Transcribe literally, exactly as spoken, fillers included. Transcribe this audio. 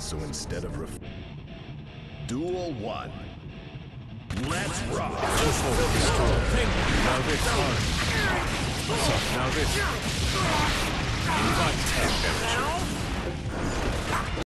So instead of ref... Duel one. Let's rock! Now this. Now this.